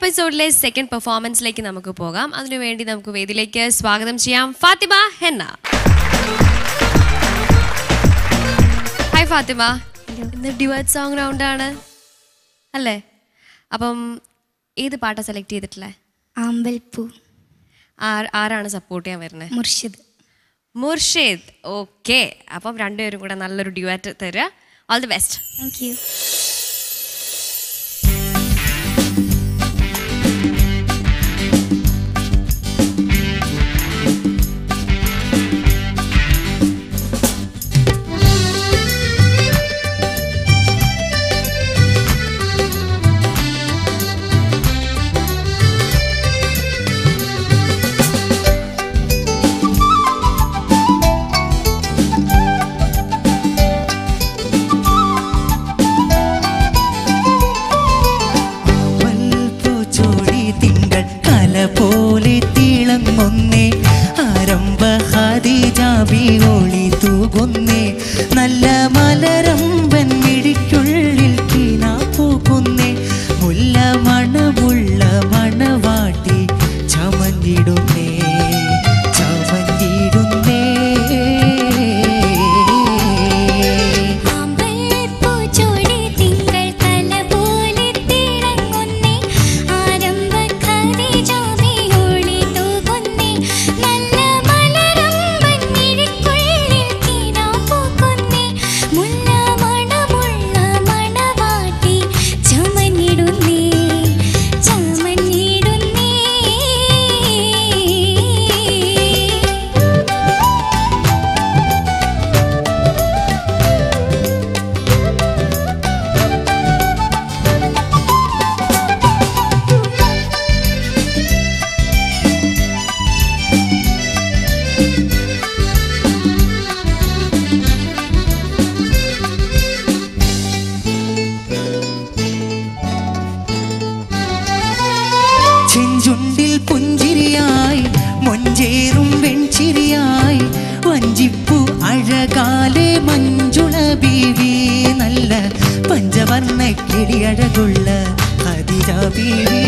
എപ്പിസോഡിലെ second പെർഫോമൻസിലേക്ക് നമുക്ക് പോകാം. അതിനുവേണ്ടി നമുക്ക് വേദിയിലേക്ക് സ്വാഗതം ചെയ്യാം ഫാത്തിമ ഹെന്ന. ഹായ് ഫാത്തിമ, ഇന്ന് ഡ്യുവറ്റ് സോങ് റൗണ്ടാണ് അല്ലേ? അപ്പം ഏത് പാട്ടാണ് സെലക്ട് ചെയ്തിട്ടുള്ളത്? ആമ്പൽപ്പൂ. ആരാണ് സപ്പോർട്ട് ചെയ്യാൻ വരുന്നത്? മുർഷിദ്. മുർഷിദ്, ഓക്കെ. അപ്പം രണ്ടുപേരും കൂടെ നല്ലൊരു ഡ്യുവറ്റ് തരിക. All the best. Thank you. പോലെ തിളങ്ങുന്നേ ആരംഭ ഖദീജാബി ഒളി തൂകുന്നേ നല്ല മലരമ്പൻ മിഴിക്കുള്ളിൽ കിനാ പൂക്കുന്നേ മുല്ല മണമുള്ള മണവാട്ടി ചമഞ്ഞിടുന്നേ ചമഞ്ഞിടുന്നേ. ചെഞ്ചുണ്ടിൽ പുഞ്ചിരിയായി മൊഞ്ചേറും വെൺചിരിയായി വഞ്ചിപ്പു അഴകാലെ മഞ്ജുള ബീവി നല്ല പഞ്ചവർണ്ണ കിളിയഴകുള്ള ഖദീജ ബീവി.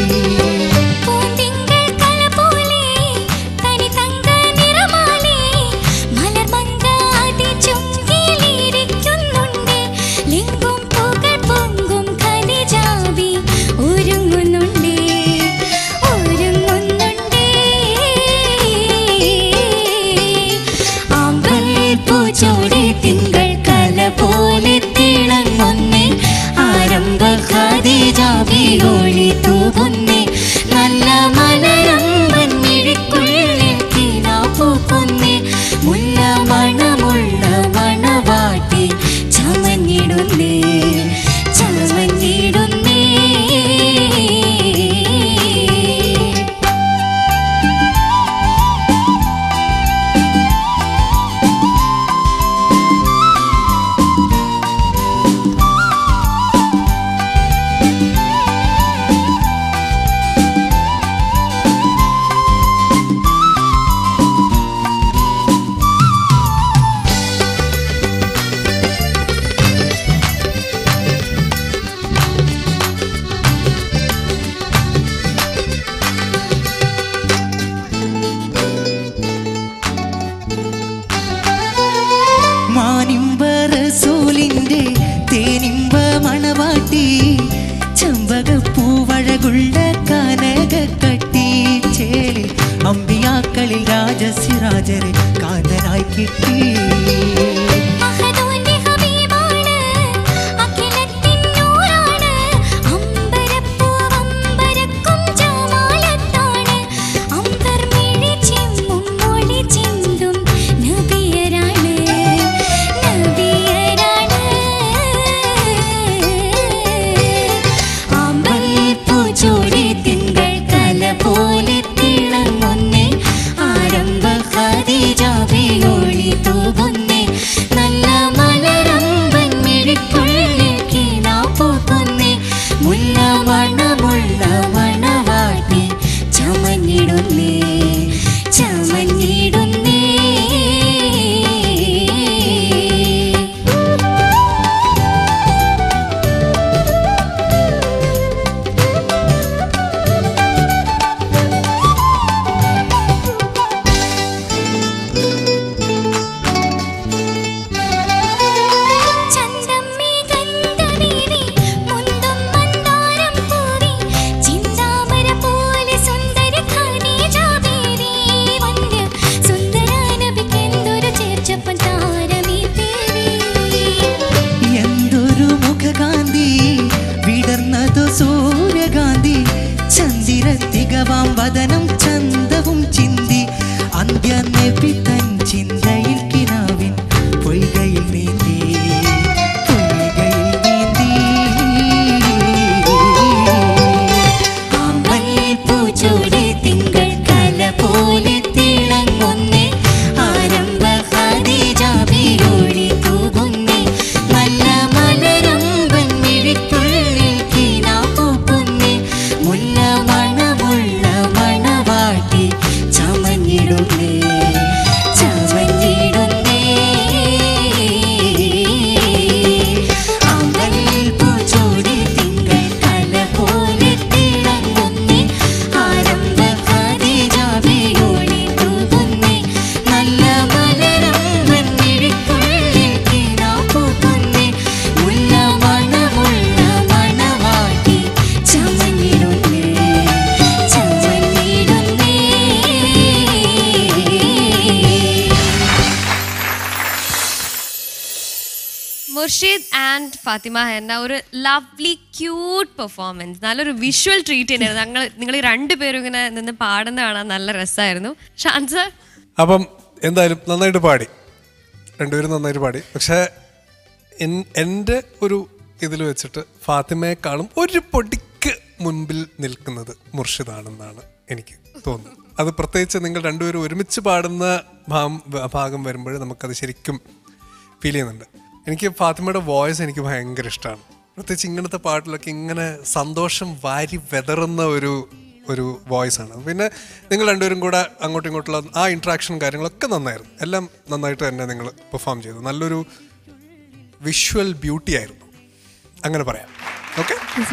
ഖദീജാബി ഒളി തൂകുന്നേ നല്ല മലരമ്പൻ മിഴിക്കുള്ളിൽ കിനാ പൂക്കുന്നേ മുല്ല മണമുള്ള മണവാട്ടി ചമഞ്ഞിടുന്നേ ചമഞ്ഞിടുന്നേ. മാനിമ്പ റസൂലിന്റെ തേനിമ്പ മണവാട്ടി ചമ്പകപ്പൂവഴകുള്ള കനകക്കട്ടി ചേലിൽ അമ്പിയാക്കളിൽ രാജസിരാജരെ കാന്തനായി കിട്ടി. ഖദീജാബി ഒളി തൂകുന്നേ മുർഷിദ് ആൻഡ് ഫാത്തിമ ഹെന്ന ഒരു ലവ്ലി ക്യൂട്ട് പെർഫോമൻസ്, നല്ലൊരു വിഷ്വൽ ട്രീറ്റ് തന്നെയായിരുന്നു. നിങ്ങൾ ഈ രണ്ടുപേരും ഇങ്ങനെ നിന്ന് പാടുന്ന കാണാൻ നല്ല രസമായിരുന്നു. ഷാൻ സർ? അപ്പം എന്തായാലും നന്നായിട്ട് പാടി, രണ്ടുപേരും നന്നായിട്ട് പാടി. പക്ഷേ എൻ്റെ ഒരു ഇതിൽ വെച്ചിട്ട് ഫാത്തിമയെക്കാളും ഒരു പൊടിക്ക് മുൻപിൽ നിൽക്കുന്നത് മുർഷിദാണെന്നാണ് എനിക്ക് തോന്നുന്നത്. അത് പ്രത്യേകിച്ച് നിങ്ങൾ രണ്ടുപേരും ഒരുമിച്ച് പാടുന്ന ഭാഗം വരുമ്പോൾ നമുക്കത് ശരിക്കും ഫീൽ ചെയ്യുന്നുണ്ട്. എനിക്ക് ഫാത്തിമയുടെ വോയിസ് എനിക്ക് ഭയങ്കര ഇഷ്ടമാണ്. പ്രത്യേകിച്ച് ഇങ്ങനത്തെ പാട്ടിലൊക്കെ ഇങ്ങനെ സന്തോഷം വാരി വെതറുന്ന ഒരു വോയിസ് ആണ്. പിന്നെ നിങ്ങൾ രണ്ടുപേരും കൂടെ അങ്ങോട്ടും ഇങ്ങോട്ടുള്ള ആ ഇൻട്രാക്ഷനും കാര്യങ്ങളൊക്കെ നന്നായിരുന്നു. എല്ലാം നന്നായിട്ട് തന്നെ നിങ്ങൾ പെർഫോം ചെയ്തു. നല്ലൊരു വിഷ്വൽ ബ്യൂട്ടി ആയിരുന്നു, അങ്ങനെ പറയാം. Okay,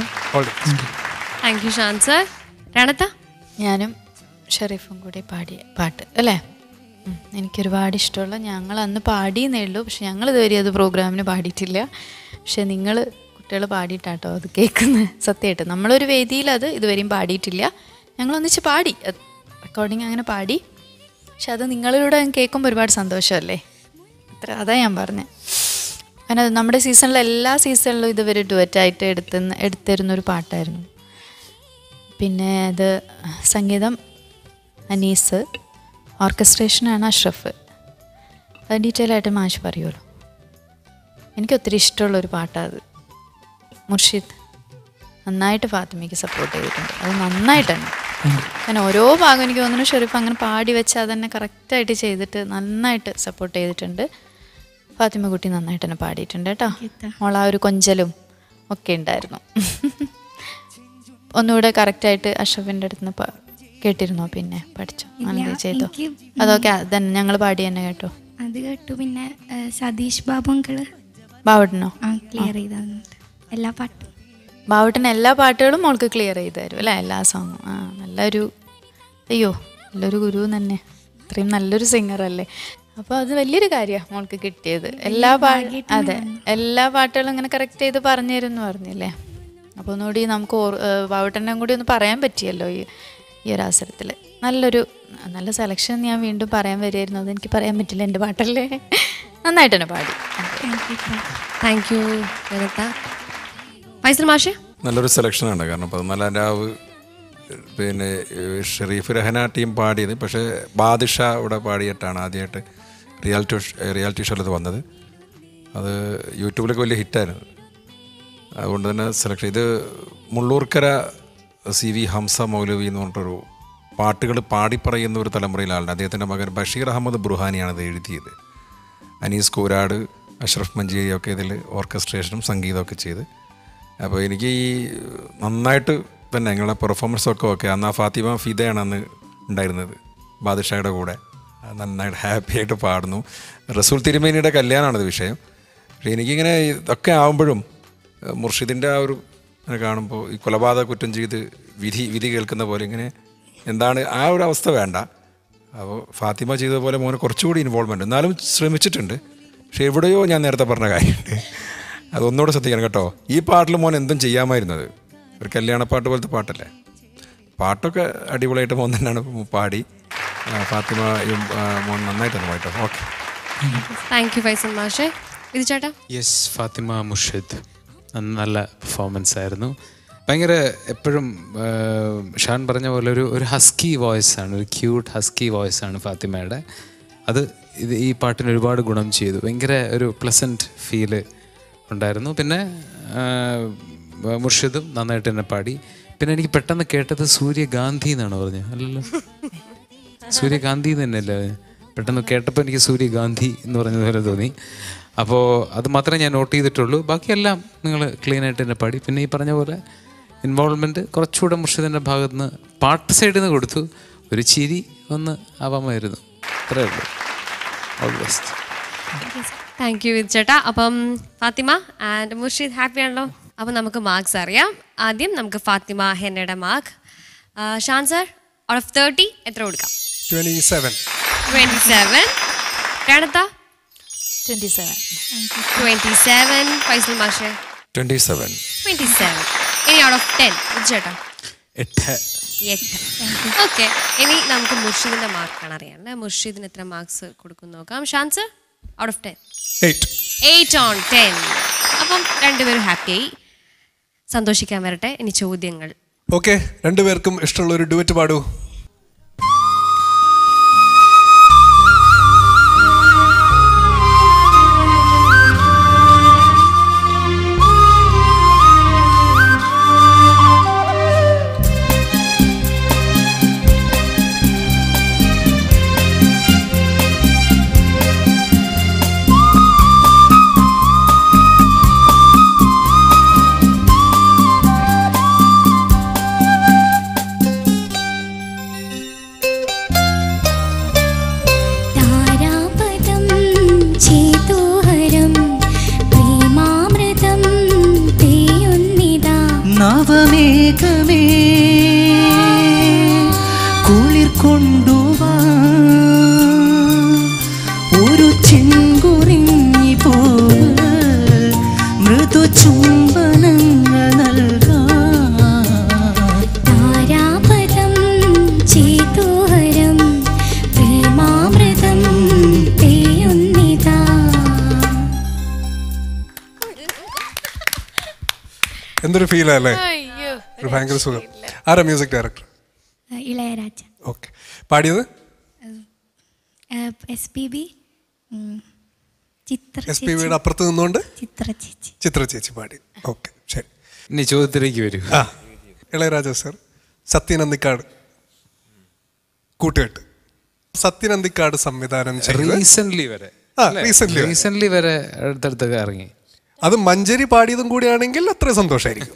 thank you Shan sir. രണത്ത? ഞാനും ഷെരീഫും കൂടി പാടിയ പാട്ട് അല്ലേ, എനിക്കൊരുപാട് ഇഷ്ടമുള്ള, ഞങ്ങൾ അന്ന് പാടിയെന്നേ ഉള്ളൂ. പക്ഷെ ഞങ്ങൾ ഇതുവരെ അത് പ്രോഗ്രാമിന് പാടിയിട്ടില്ല. പക്ഷെ നിങ്ങൾ കുട്ടികൾ പാടിയിട്ടാട്ടോ അത് കേൾക്കുന്നത്. സത്യമായിട്ട് നമ്മളൊരു വേദിയിൽ അത് ഇതുവരെയും പാടിയിട്ടില്ല. ഞങ്ങളൊന്നിച്ച് പാടി, റെക്കോർഡിങ് അങ്ങനെ പാടി. പക്ഷെ അത് നിങ്ങളിലൂടെ കേൾക്കുമ്പോൾ ഒരുപാട് സന്തോഷമല്ലേ, അതാ ഞാൻ പറഞ്ഞത്. കാരണം നമ്മുടെ സീസണിൽ എല്ലാ സീസണിലും ഇതുവരെ ഡുവറ്റായിട്ട് എടുത്തിരുന്നൊരു പാട്ടായിരുന്നു. പിന്നെ അത് സംഗീതം അനീസ്, ഓർക്കസ്ട്രേഷനാണ് അഷ്റഫ്. അത് ഡീറ്റെയിൽ ആയിട്ട് മാഷ് പറയുമല്ലോ. എനിക്കൊത്തിരി ഇഷ്ടമുള്ളൊരു പാട്ടാണ് അത്. മുർഷിദ് നന്നായിട്ട് ഫാത്തിമയ്ക്ക് സപ്പോർട്ട് ചെയ്തിട്ടുണ്ട്, അത് നന്നായിട്ട് തന്നെ. കാരണം ഓരോ ഭാഗം എനിക്ക് തോന്നുന്നു ഷെരീഫ് അങ്ങനെ പാടി വെച്ച് അതന്നെ കറക്റ്റായിട്ട് ചെയ്തിട്ട് നന്നായിട്ട് സപ്പോർട്ട് ചെയ്തിട്ടുണ്ട്. ഫാത്തിമ കുട്ടി നന്നായിട്ട് തന്നെ പാടിയിട്ടുണ്ട് കേട്ടോ. മോളാ ഒരു കൊഞ്ചലും ഒക്കെ ഉണ്ടായിരുന്നു. ഒന്നുകൂടെ കറക്റ്റായിട്ട് അഷ്റഫിൻ്റെ അടുത്ത് നിന്ന് കേട്ടിരുന്നോ? പിന്നെ പഠിച്ചോ? അങ്ങനെ ചെയ്തോ? അതൊക്കെ തന്നെ ഞങ്ങൾ പാടി തന്നെ കേട്ടോ? അത് കേട്ടു. പിന്നെ സതീഷ് ബാബുങ്കള് ബാവട്ടനോ ക്ലിയർ ചെയ്ത് എല്ലാ പാട്ടും. ബാവട്ടൻ എല്ലാ പാട്ടുകളും മോൾക്ക് ക്ലിയർ ചെയ്ത് തരും അല്ലേ, എല്ലാ സോങ്ങും. നല്ലൊരു നല്ലൊരു ഗുരു തന്നെ, അത്രയും നല്ലൊരു സിംഗറല്ലേ. അപ്പോൾ അത് വലിയൊരു കാര്യമാണ് മോൾക്ക് കിട്ടിയത്. അതെ, എല്ലാ പാട്ടുകളും ഇങ്ങനെ കറക്റ്റ് ചെയ്ത് പറഞ്ഞു തരുമെന്ന് പറഞ്ഞില്ലേ. അപ്പോൾ ഒന്നുകൂടി നമുക്ക് ബാവട്ടനെ കൂടി ഒന്ന് പറയാൻ പറ്റിയല്ലോ ഈ ഒരു അവസരത്തിൽ. നല്ല സെലക്ഷൻ ഞാൻ വീണ്ടും പറയാൻ വരുമായിരുന്നു, അതെനിക്ക് പറയാൻ പറ്റില്ല. എൻ്റെ പാട്ടല്ലേ, നന്നായിട്ട് തന്നെ പാടി. താങ്ക് യു ഫൈസൽ മാഷെ. നല്ലൊരു സെലക്ഷനാണ്. കാരണം 14 രാവ് പിന്നെ ഷെരീഫ് രഹന ടീം പാടിയത്. പക്ഷേ ബാദിഷ ഇവിടെ പാടിയിട്ടാണ് ആദ്യമായിട്ട് റിയാലിറ്റി ഷോയിൽ വന്നത്. അത് യൂട്യൂബിലൊക്കെ വലിയ ഹിറ്റായിരുന്നു. അതുകൊണ്ട് തന്നെ സെലക്ഷൻ ഇത് മുള്ളൂർക്കര CV ഹംസ മൗലവി എന്ന് പറഞ്ഞിട്ടൊരു പാട്ടുകൾ പാടിപ്പറയുന്ന ഒരു തലമുറയിലാണ്. അദ്ദേഹത്തിൻ്റെ മകൻ ബഷീർ അഹമ്മദ് ബുർഹാനിയാണ് ഇത് എഴുതിയത്. അനീസ് കൂരാട്, അഷ്റഫ് മഞ്ചേരിയൊക്കെ ഇതിൽ ഓർക്കസ്ട്രേഷനും സംഗീതമൊക്കെ ചെയ്ത്. അപ്പോൾ എനിക്ക് ഈ നന്നായിട്ട് തന്നെ ഞങ്ങളുടെ പെർഫോമൻസൊക്കെ ഓക്കെ. അന്ന് ആ ഫാത്തിമ ഫിദയാണ് അന്ന് ഉണ്ടായിരുന്നത് ബാദുഷായുടെ കൂടെ. നന്നായിട്ട് ഹാപ്പി ആയിട്ട് പാടുന്നു. റസൂൽ തിരുമേനിയുടെ കല്യാണമാണത് വിഷയം. പക്ഷേ എനിക്കിങ്ങനെ ഇതൊക്കെ ആകുമ്പോഴും മുർഷിദിൻ്റെ ആ ഒരു കാണുമ്പോൾ ഈ കൊലപാതക കുറ്റം ചെയ്ത് വിധി കേൾക്കുന്ന പോലെ ഇങ്ങനെ എന്താണ് ആ ഒരു അവസ്ഥ വേണ്ട. അപ്പോൾ ഫാത്തിമ ചെയ്ത പോലെ മോനെ കുറച്ചുകൂടി ഇൻവോൾവ്മെൻറ്റ് എന്നാലും ശ്രമിച്ചിട്ടുണ്ട്. പക്ഷേ എവിടെയോ ഞാൻ നേരത്തെ പറഞ്ഞ കാര്യമുണ്ട്, അതൊന്നുകൂടെ ശ്രദ്ധിക്കണം കേട്ടോ. ഈ പാട്ടിൽ മോൻ എന്തും ചെയ്യാമായിരുന്നത്, ഒരു കല്യാണപ്പാട്ട് പോലത്തെ പാട്ടല്ലേ. പാട്ടൊക്കെ അടിപൊളിയായിട്ട് മോൻ തന്നെയാണ് പാടി. ഫാത്തിമയും മോൻ നന്നായിട്ടാണ് പാട്ടോ. ഓക്കെ, താങ്ക് യു ഫൈസൽ മാഷെ. ഇത് ചേട്ടാ? യെസ്, ഫാത്തിമ മുർഷിദ് നല്ല പെർഫോമൻസ് ആയിരുന്നു. ഭയങ്കര എപ്പോഴും ഷാൻ പറഞ്ഞ പോലെ ഒരു ഹസ്കി വോയിസാണ്, ഒരു ക്യൂട്ട് ഹസ്കി വോയിസാണ് ഫാത്തിമയുടെ. അത് ഈ പാട്ടിന് ഒരുപാട് ഗുണം ചെയ്തു. ഭയങ്കര ഒരു പ്ലസൻറ്റ് ഫീല് ഉണ്ടായിരുന്നു. പിന്നെ മുർഷിദും നന്നായിട്ട് തന്നെ പാടി. പിന്നെ എനിക്ക് പെട്ടെന്ന് കേട്ടത് സൂര്യകാന്തി എന്നാണ് പറഞ്ഞത്. അല്ലല്ലോ, സൂര്യകാന്തി തന്നെയല്ലേ? പെട്ടെന്ന് കേട്ടപ്പോൾ എനിക്ക് സൂര്യകാന്തി എന്ന് പറഞ്ഞതുപോലെ തോന്നി. അപ്പോൾ അത് മാത്രമേ ഞാൻ നോട്ട് ചെയ്തിട്ടുള്ളൂ. ബാക്കിയെല്ലാം നിങ്ങൾ ക്ലീനായിട്ട് തന്നെ പാടി. പിന്നെ ഈ പറഞ്ഞ പോലെ ഇൻവോൾവ്മെൻറ്റ് കുറച്ചുകൂടെ മുർഷിദിൻ്റെ ഭാഗത്ത് നിന്ന് പാട്ട് സൈഡിൽ നിന്ന് കൊടുത്തു. ഒരു ചിരി ഒന്ന് ആവാമായിരുന്നു. അത്രേ ഉള്ളൂ. All the best. Thank you ചേട്ടാ. അപ്പം ഫാത്തിമ ആൻഡ് മുർഷിദ് ഹാപ്പി ആണല്ലോ. അപ്പം നമുക്ക് മാർക്സ് അറിയാം. ആദ്യം നമുക്ക് ഫാത്തിമ ഹെന്നയുടെ mark. Shan sir, out of 30 എത്ര കൊടുക്കാം? 27. 27. രണത്ത? 27. 27. ഫൈസൽ മാഷെ? 27. 27. ഇനി ഔട്ട് ഓഫ് 10 ചേട്ടാ? 8. ഓക്കെ, ഇനി നമുക്ക് മുർഷിദിന്റെ മാർക്കാണ് അറിയാണ്ട്. മുർഷിദിന് എത്ര മാർക്സ് കൊടുക്കും നോക്കാം. Shan sir, out of 10? 8. 8 on 10. അപ്പം രണ്ടുപേരും ഹാപ്പിയായി. സന്തോഷിക്കാൻ വരട്ടെ. ഇനി ചോദ്യങ്ങൾ. ഓക്കെ, രണ്ടുപേർക്കും ഇഷ്ടമുള്ള ഒരു ഡുവറ്റ് പാടൂ. നവമേഘമേ കുളിർ കൊണ്ടുവാ ഒരു ചെങ്കുറിഞ്ഞി പോ മൃദു ചുംബനങ്ങൾ നൽകാം താരാപദം ചേതോഹരം പ്രേമാമൃതം പെയ്യുന്നിതാ. എന്തൊരു ഫീലല്ലേ, ഒരു ഭയങ്കര സുഖം. ആരാ മ്യൂസിക് ഡയറക്ടർ? ഇളയരാജ. ഓക്കെ, പാടിയത് SPB, SPBയുടെ അപ്പുറത്ത് നിന്നുകൊണ്ട് ചിത്ര ചേച്ചി. ചിത്ര ചേച്ചി പാടി. ഓക്കെ, ശരി. ഇനി ചോദ്യത്തിലേക്ക് വരൂ. ഇളയരാജ സർ, സത്യനന്ദിക്കാട് കൂട്ടുകെട്ട്. സത്യനന്ദിക്കാട് സംവിധാനം ചെയ്ത് റീസെന്റ് വരെ അടുത്തടുത്തൊക്കെ ഇറങ്ങി. അത് മഞ്ചരി പാടിയതും കൂടിയാണെങ്കിൽ അത്ര സന്തോഷമായിരിക്കും.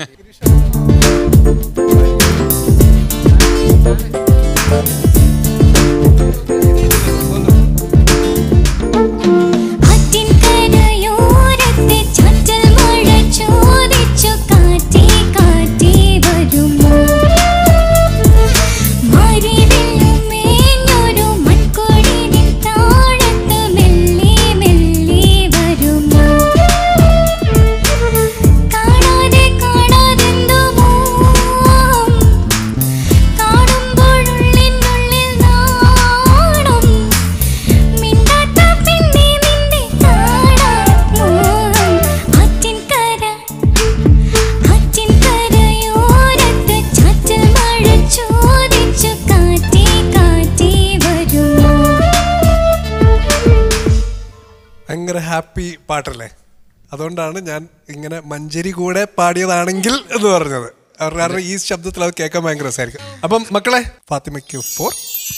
ഭയങ്കര ഹാപ്പി പാട്ടല്ലേ, അതുകൊണ്ടാണ് ഞാൻ ഇങ്ങനെ മഞ്ചരി കൂടെ പാടിയതാണെങ്കിൽ എന്ന് പറഞ്ഞത്. കാരണം ഈ ശബ്ദത്തിൽ അത് കേൾക്കാൻ ഭയങ്കര രസമായിരിക്കും. അപ്പം മക്കളെ, ഫാത്തിമയ്ക്ക് 4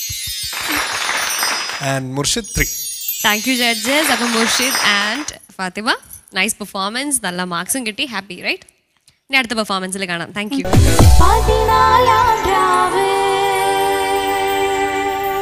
and Murshid 3. Thank you judges. അപ്പം Murshid and Fathima, nice performance, നല്ല മാർക്സും കിട്ടി. Happy right? ഇനി അടുത്ത പെർഫോമൻസിൽ കാണാം. Thank U.